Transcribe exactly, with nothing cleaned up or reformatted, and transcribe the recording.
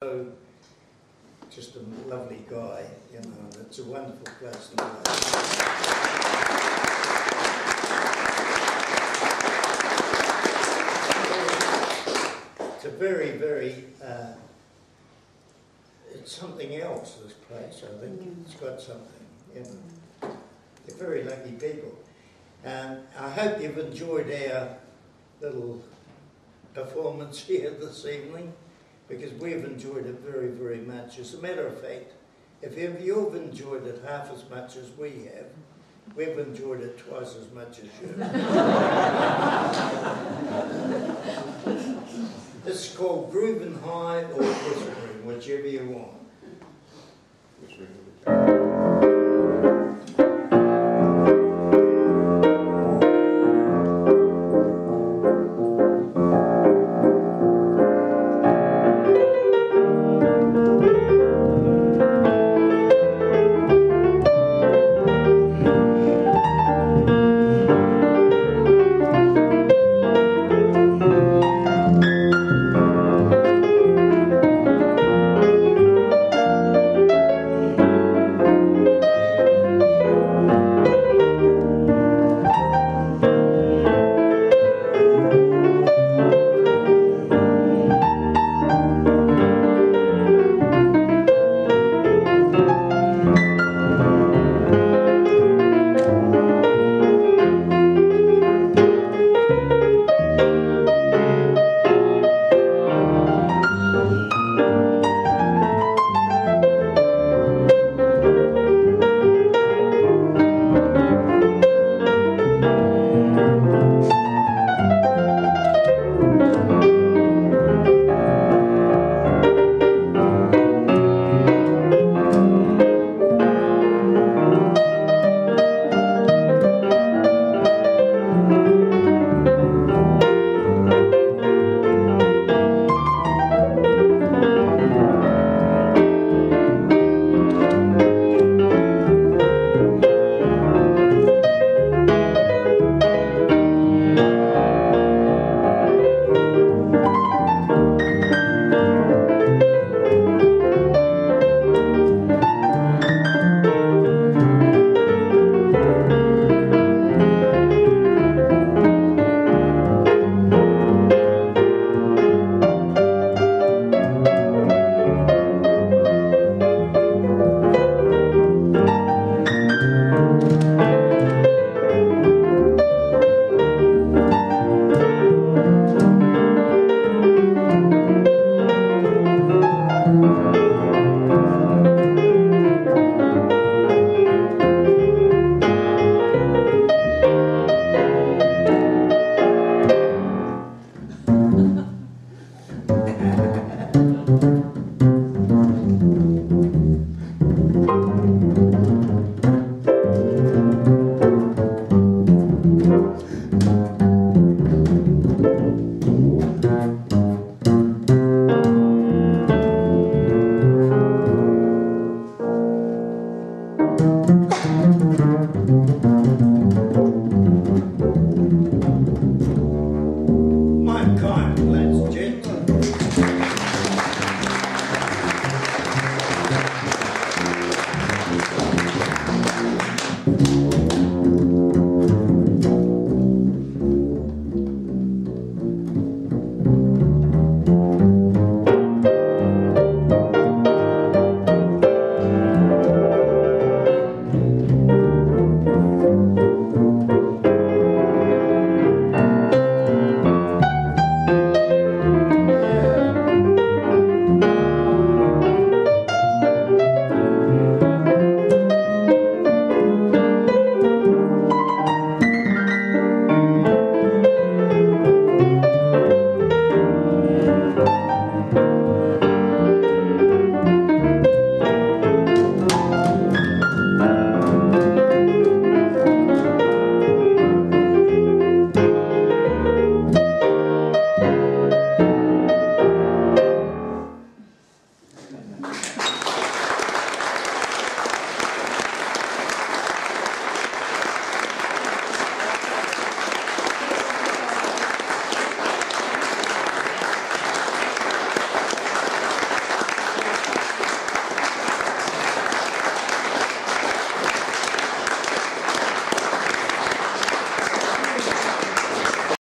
So, just a lovely guy, you know, and it's a wonderful place to play. It's a very, very, uh, it's something else, this place, I think. Mm. It's got something, you know. They're very lucky people. And I hope you've enjoyed our little performance here this evening, because we've enjoyed it very, very much. As a matter of fact, if you've enjoyed it half as much as we have, we've enjoyed it twice as much as you. This is called Groovin' High or Whispering, whichever you want.